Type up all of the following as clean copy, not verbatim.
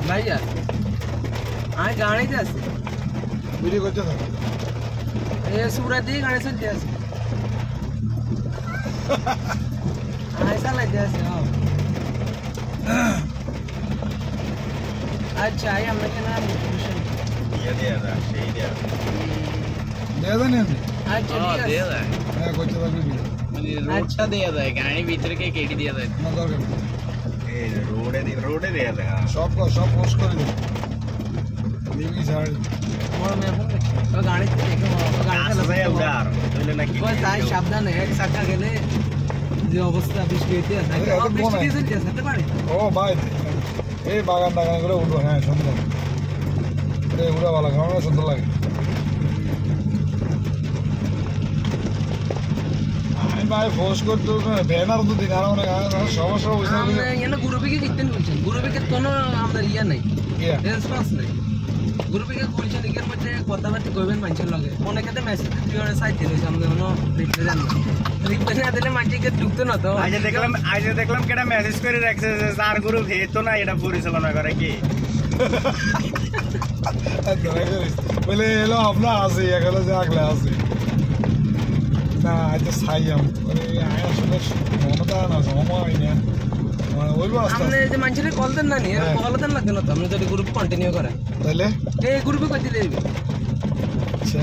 ভাইয়া আমি গাড়িতে আছি ভিডিও করছো না এ সুরা দিয়ে গাড়ি চলতে আছে আমি চালাইতে আছি আচ্ছা এই আমাকে না দিয়ে সেই দিয়া দেয়া দেন আপনি আচ্ছা ঠিক আছে হ্যাঁ করতে পারবি মানে রোডটা দেয়া যায় গাড়ি ভিতরে কে কেটে দেয়া যায় না দরকার নেই। এই রোডে দেয়া যায় সব পোস্ট করে দেবো দিবি ছাড় বড় মেয়ে ফোন করছে তো গাড়িতে দেখে গাড়ি আসবে উড়ার তাহলে নাকি বল তাই সাবধানে এক চাকা গেলে যে অবস্থা বৃষ্টিতে থাকে বৃষ্টি চলতে আছে পারে ও ভাই এই বাগান টাগান করে উঠবো হ্যাঁ সুন্দর এই উড়া ভালো খাওয়া সুন্দর লাগে আমি ভাই ফোর্স করতে ব্যানার তো দিন আর অনেক সমস্যা হয়েছে আমরা এখানে গ্রুপে কিতেন বলছেন গ্রুপে কোনো আমাদের ইয়া নাই রেসপন্স নাই গ্রুপে বলছেন এর মধ্যে কথাবার্তা কইবেন মানুষের লগে অনেকেতে মেসেজ করে সাইড দিয়েছে আমরা কোনো রিপ্লাই জানি রিপ্লাই না দিলে মানুষকে ঢুকতো না তো আজ দেখলাম কেটা মেসেজ করে রাখছে যে যার গ্রুপ হেতো না এটা পরিচালনা করে কি বলে এলো আপনার আছে এগুলো যে আগলে আছে না আজ সাইয়াম আসলে মমতা না সময় না ওইব আপনি যে মানুষের কল দেন না নিয়ে কল দেন লাগবে না তো আপনি যদি গ্রুপ কন্টিনিউ করেন তাহলে এই গ্রুপে কই দিলে আচ্ছা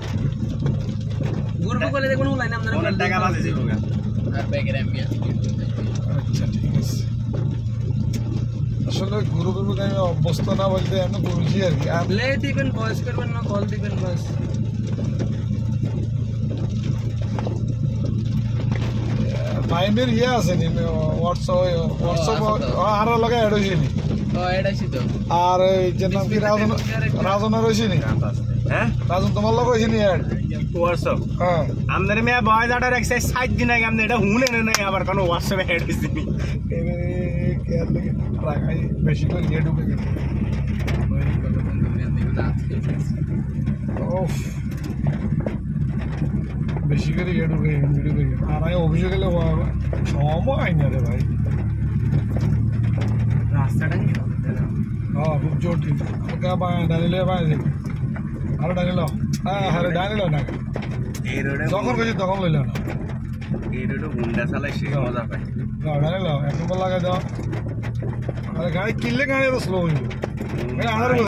গ্রুপে কলে দেখুন লাইন আপনারা অনেক টাকা বাজে ছিল আর ব্যাগের এমবিএস আচ্ছা ঠিক আছে আসলে গ্রুপের মধ্যে আমি অভ্যস্ত না বলতে আমি বলছি আর কি প্লে দিবেন ভয়েস করবেন না কল দিবেন বাস মাইন্ডের ইয়ে আছে নি হোয়াটসঅ্যাপ আর লগে অ্যাড হয়েছে নি ও এটা ছিল আর এই যে নাম কি রাজনের হয়েছে নি হ্যাঁ রাজন তোমার লগে হয়েছে নি অ্যাড হোয়াটসঅ্যাপ হ্যাঁ আমাদের মেয়ে বয় দাটার এক্সারসাইজ 7 দিন আগে আমাদের এটা হুনে নাই আবার কোনো হোয়াটসঅ্যাপে অ্যাড হইছে নি কেয়ার লাগে রাখাই বেশি করে ইয়ে ঢুকে গেছে ওফ বেশি করে ইয়ে ঢুকে আর আমি অভিযোগ এলে সময় না রে ভাই রাস্তাটা কি হ্যাঁ খুব জটিল আমাকে ডানিলে যাবি আরো ডানিল হ্যাঁ হ্যাঁ ডানিল না এই রোডে যখন গেছি তখন লইল না এই রোডে হুন্ডা চালাই সে মজা পায় ডানিল এক নম্বর লাগাই দাও আরে গাড়ি কিনলে গাড়ি তো স্লো হইব